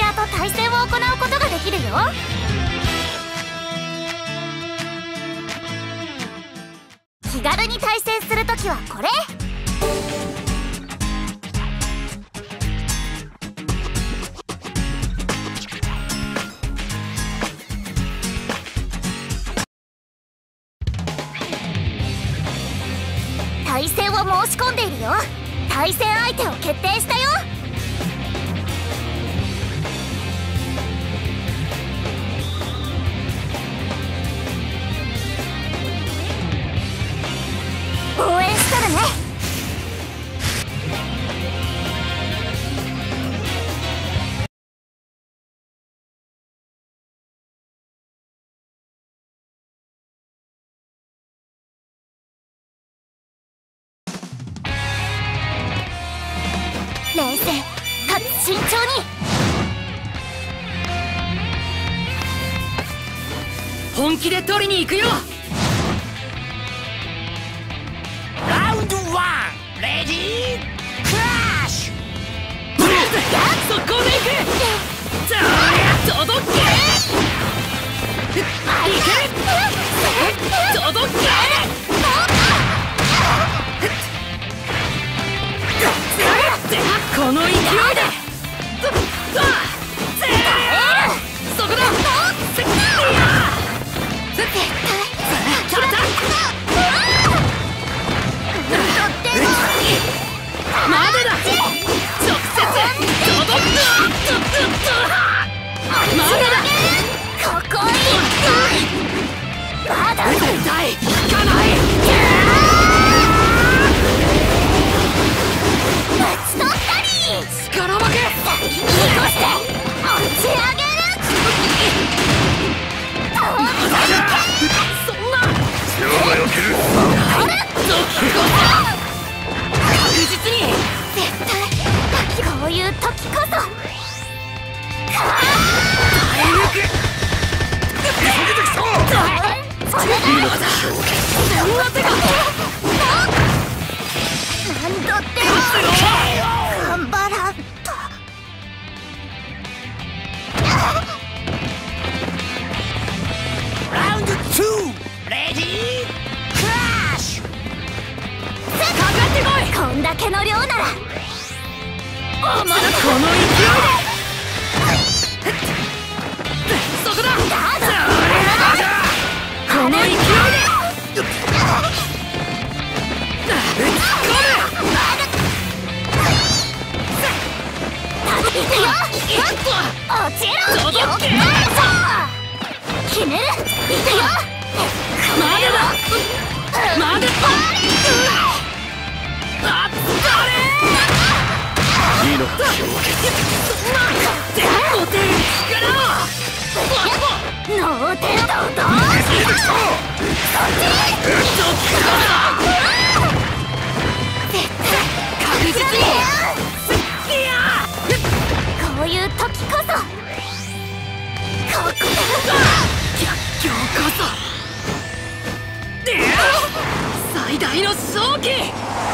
ヤーと対戦を行うことができるよ。気軽に対戦するときはこれ。対戦を申し込んでいるよ。対戦相手を決定したよ。応援したらね。冷静かつ慎重に。 本気で取りに行くよ。 ラウンド1レディークラッシュ。 速攻で行く。そりゃ届け。いけ。届け。この勢いでそこだ。まだだ。直接届く。まだだ。 ここにまだ絶対引かない。 打ち取ったり。 力負け。 先に落として落ち上げる。 そんな強がよける。 確実に。 絶対こういう時こそ耐え抜く。急げてきた。 それだ。 そんな手が。 何度って頑張らんと。 ラウンド2レディークラッシュ。 かかってこい。こんだけの量ならこの勢いで。そこだ。この勢いで。 いくよ。落ちろ。 届け。 決める。いくよ。 まだだ。まだだ。あっいいの。 そんな手を手力を。 脳天とどう確実に。 こういう時こそここ逆境こそ最大の勝機。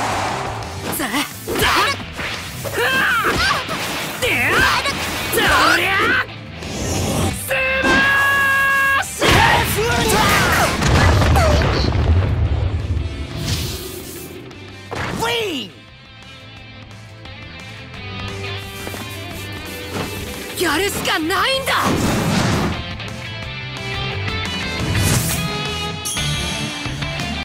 そりゃスマッシュ。 ウィン。 やるしかないんだ。